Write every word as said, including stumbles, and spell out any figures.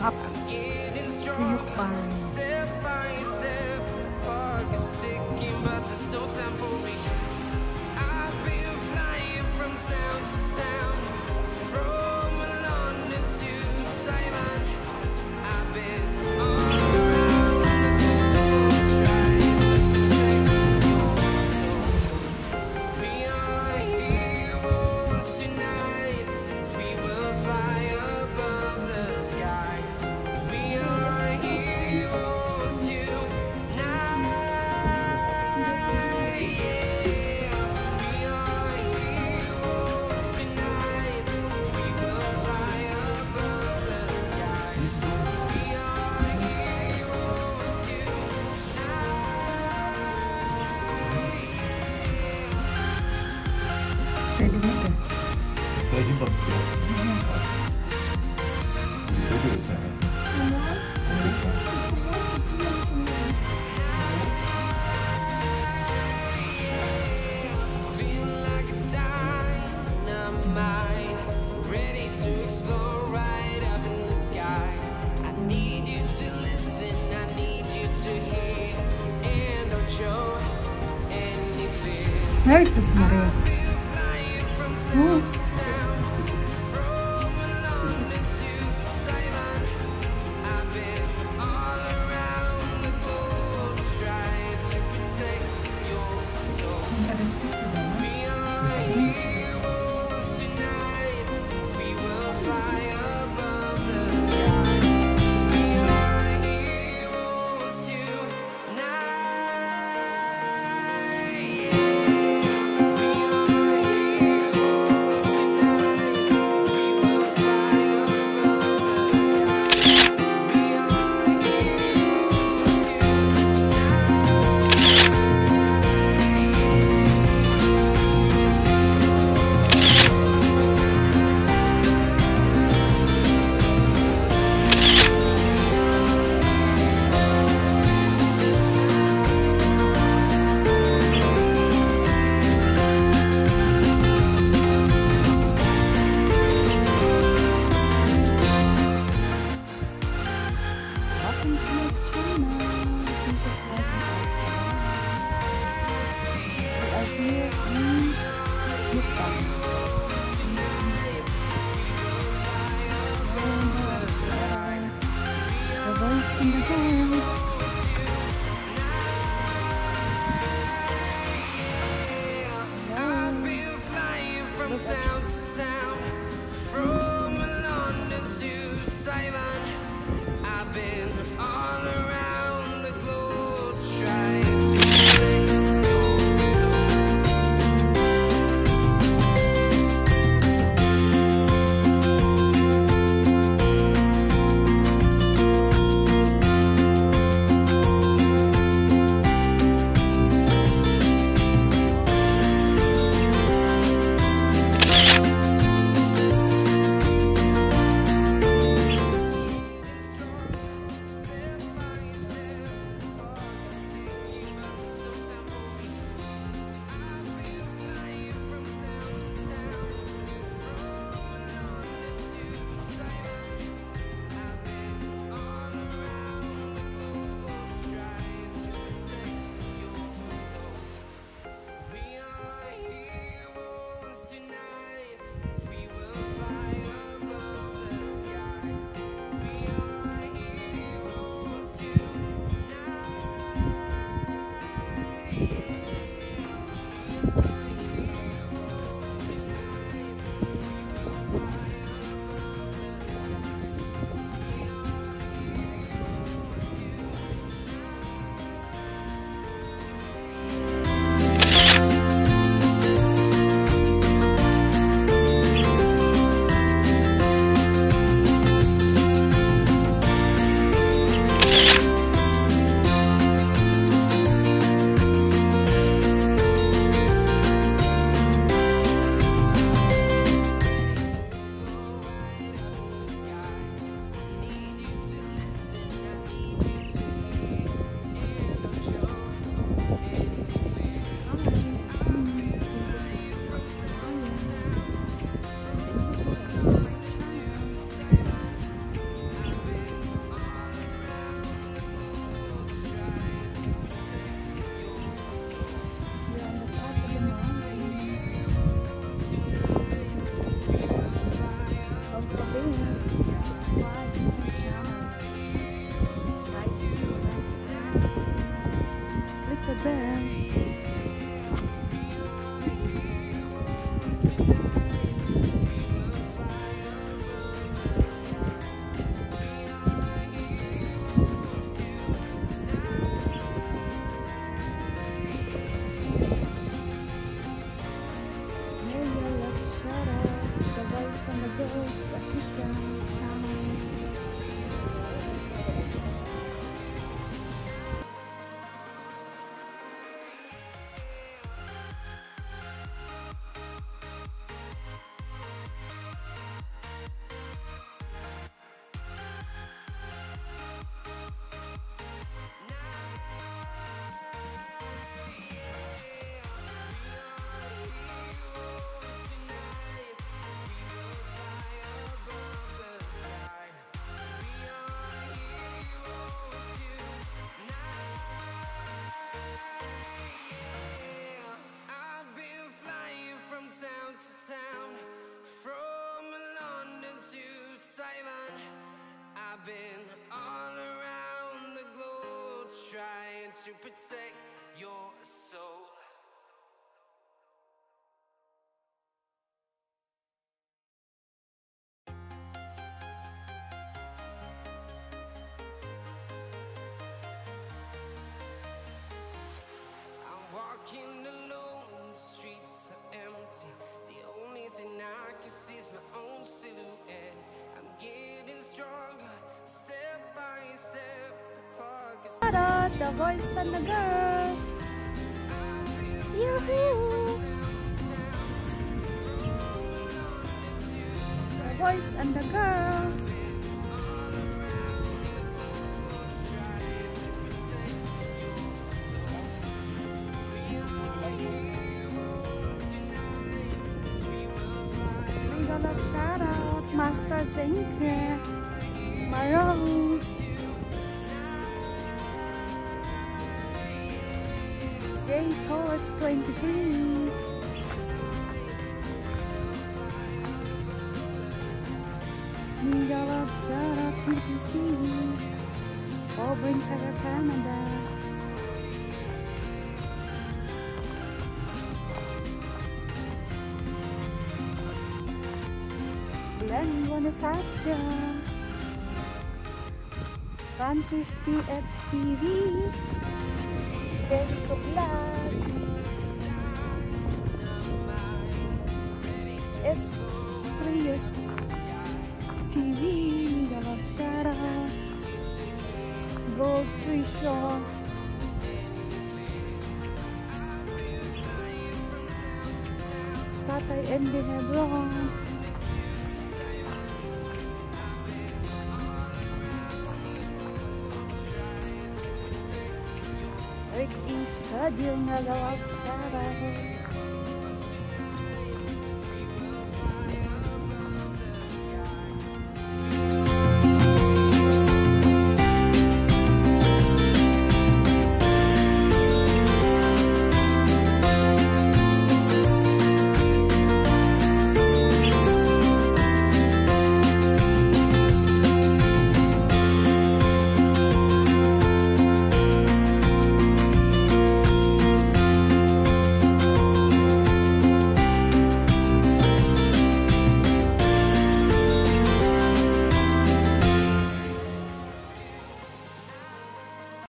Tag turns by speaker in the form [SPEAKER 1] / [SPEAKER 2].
[SPEAKER 1] up to your spine.
[SPEAKER 2] Step by step, the clock is ticking, but there's no time for me. I've been flying from town to town, from London to Taiwan. I've been all around the globe trying to take your soul. We are heroes tonight. We will fly above the sky. We are heroes tonight. Yeah. We are heroes tonight. We will fly above the sky. We are heroes tonight.
[SPEAKER 1] Pwede mo ito.
[SPEAKER 3] Pwede ba ito? Pwede ito.
[SPEAKER 2] Feel like a dynamite, ready to explode right up in the sky. I need you to listen, I need you to hear, and don't show any fear.
[SPEAKER 1] Ay, sus Maria.
[SPEAKER 2] I've been flying from town to town, from London to Taiwan. I've been all around the globe trying to protect your soul. We are heroes tonight. We will fly above the sky. We are heroes tonight. Yeah. We are heroes tonight. We will fly above the sky. We are
[SPEAKER 1] Welcome to my channel. This is We are here in Japan. The voice in the house.
[SPEAKER 2] I've been flying from town to town, from London to Taiwan. I've been all around the globe trying to protect your soul. to protect your soul. I'm walking alone, the streets are empty. The only thing I can see is my own silhouette. I'm getting stronger, step by step. The clock is
[SPEAKER 1] Ta-da! The boys and the girls! Yahoo! The boys and the girls! Shout out Master Zinke, Marose, J Towards twenty-three, Mega Love, shout out P T C, Auburn, Canada. Glenn Bonifacio, Francis P X T V, Derek Vlog, S Serious T V, Galapsara, Gold Trisha, Tatay Andy Hebron, Rick E. Studio, Galapsara.